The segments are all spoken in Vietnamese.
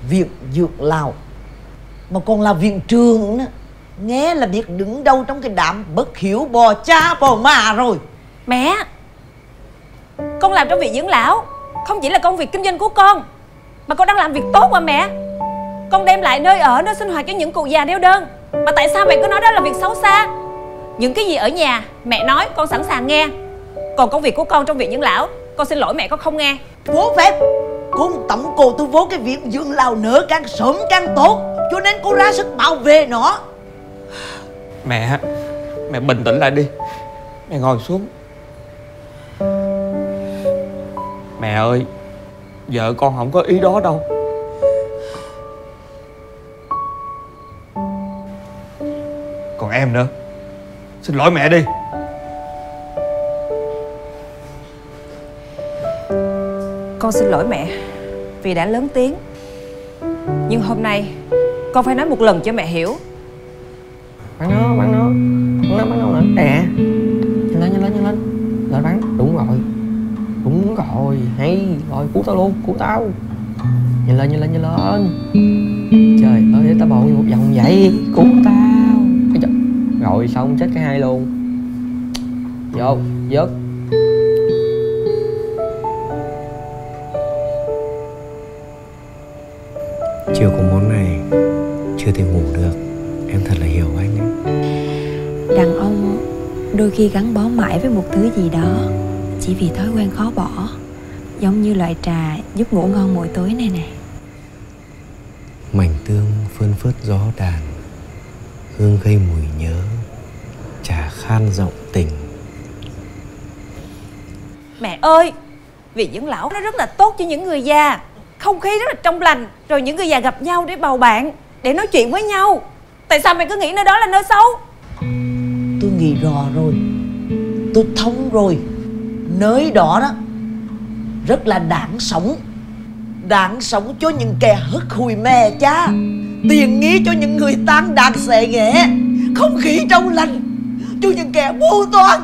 Viện Dược Lào mà còn là viện trưởng nữa, nghe là biết đứng đâu trong cái đám bất hiếu bò cha bò mạ rồi. Mẹ, con làm trong viện dưỡng lão không chỉ là công việc kinh doanh của con, mà con đang làm việc tốt mà mẹ. Con đem lại nơi ở, nơi sinh hoạt cho những cụ già neo đơn, mà tại sao mẹ cứ nói đó là việc xấu xa? Những cái gì ở nhà mẹ nói con sẵn sàng nghe, còn công việc của con trong viện dưỡng lão, con xin lỗi mẹ con không nghe. Vô phép. Con tống cô tôi vô cái viện dưỡng lão nữa càng sớm càng tốt, cho nên cô ra sức bảo vệ nó. Mẹ bình tĩnh lại đi. Mẹ ngồi xuống. Mẹ ơi, vợ con không có ý đó đâu. Còn em nữa, xin lỗi mẹ đi. Con xin lỗi mẹ vì đã lớn tiếng, nhưng hôm nay con phải nói một lần cho mẹ hiểu. Bắn nó nữa. Nè, nhanh lên. Lên bắn, đúng rồi, hay rồi, cứu tao luôn, cứu tao. Nhanh lên. Trời ơi, để tao bầu một vòng vậy, cứu tao. Rồi xong chết cả hai luôn. Vô, vớt. Chiều có món này chưa thể ngủ được. Em thật là hiểu anh ấy. Đàn ông đôi khi gắn bó mãi với một thứ gì đó chỉ vì thói quen khó bỏ, giống như loại trà giúp ngủ ngon mỗi tối này nè. Mảnh tương phơn phớt gió đàn, hương gây mùi nhớ, trà khan giọng tình. Mẹ ơi, viện dưỡng lão nó rất là tốt cho những người già, không khí rất là trong lành, rồi những người già gặp nhau để bầu bạn, để nói chuyện với nhau. Tại sao mẹ cứ nghĩ nơi đó là nơi xấu? Tôi nghĩ rõ rồi, tôi thông rồi. Nơi đó đó rất là đáng sống cho những kẻ hất hủi mẹ cha, tiện nghi cho những người tan đàn xẻ nghẽ, không khí trong lành cho những kẻ vô toan.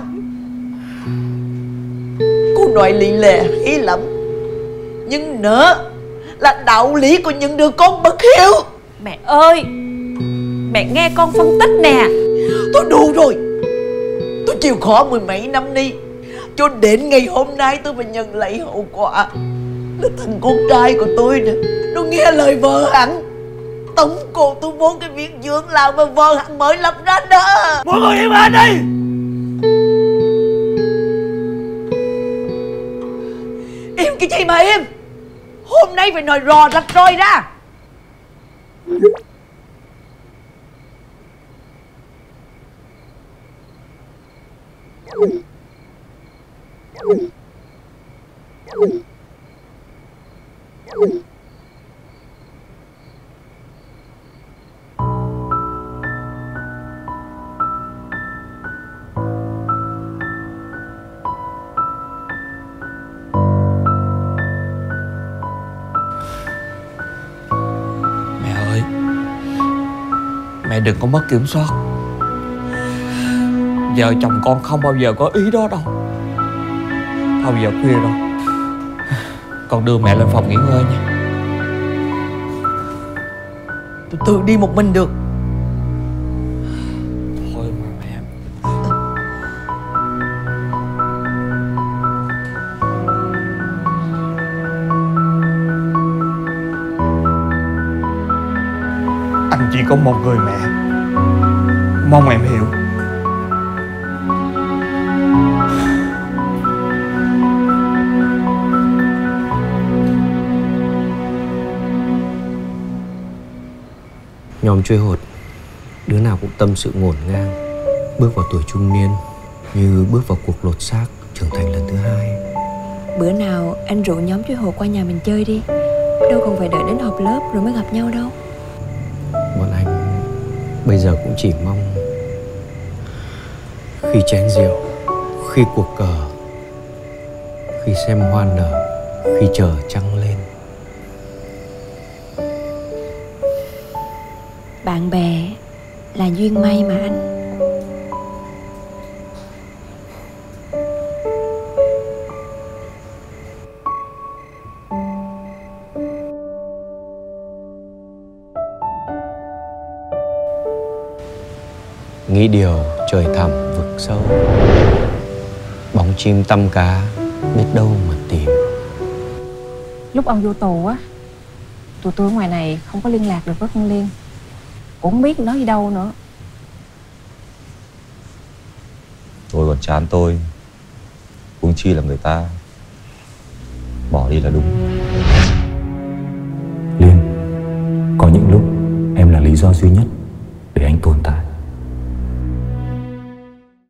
Cô nói lý lẽ hay lắm, nhưng nỡ là đạo lý của những đứa con bất hiếu. Mẹ ơi, mẹ nghe con phân tích nè. Tôi đủ rồi. Tôi chịu khó mười mấy năm đi, cho đến ngày hôm nay tôi phải nhận lấy hậu quả là thằng con trai của tôi nè, nó nghe lời vợ hắn, tống cổ tôi vô cái viện dưỡng lão mà vợ hắn mới lập ra đó. Mọi người im hết đi. Im cái gì mà im. Hôm nay phải nói rõ rạch ròi ra. Mẹ đừng có mất kiểm soát. Vợ chồng con không bao giờ có ý đó đâu. Thôi giờ khuya rồi, con đưa mẹ lên phòng nghỉ ngơi nha. Tôi tự đi một mình được. Thôi mà mẹ. Anh chỉ có một người mẹ, mong em hiểu. Nhóm truy hột, đứa nào cũng tâm sự ngổn ngang, bước vào tuổi trung niên như bước vào cuộc lột xác trưởng thành lần thứ hai. Bữa nào anh rủ nhóm truy hột qua nhà mình chơi đi, đâu còn phải đợi đến họp lớp rồi mới gặp nhau đâu. Bọn anh bây giờ cũng chỉ mong khi chén rượu, khi cuộc cờ, khi xem hoa nở, khi chờ trăng lên. Bạn bè là duyên may mà anh. nghĩ điều trời thẳm vực sâu, bóng chim tăm cá biết đâu mà tìm. Lúc ông vô tù á, tụi tôi ở ngoài này không có liên lạc được với con Liên, cũng không biết nó đi đâu nữa. Tôi còn chán tôi, huống chi là người ta. Bỏ đi là đúng. Liên, có những lúc em là lý do duy nhất để anh tồn tại.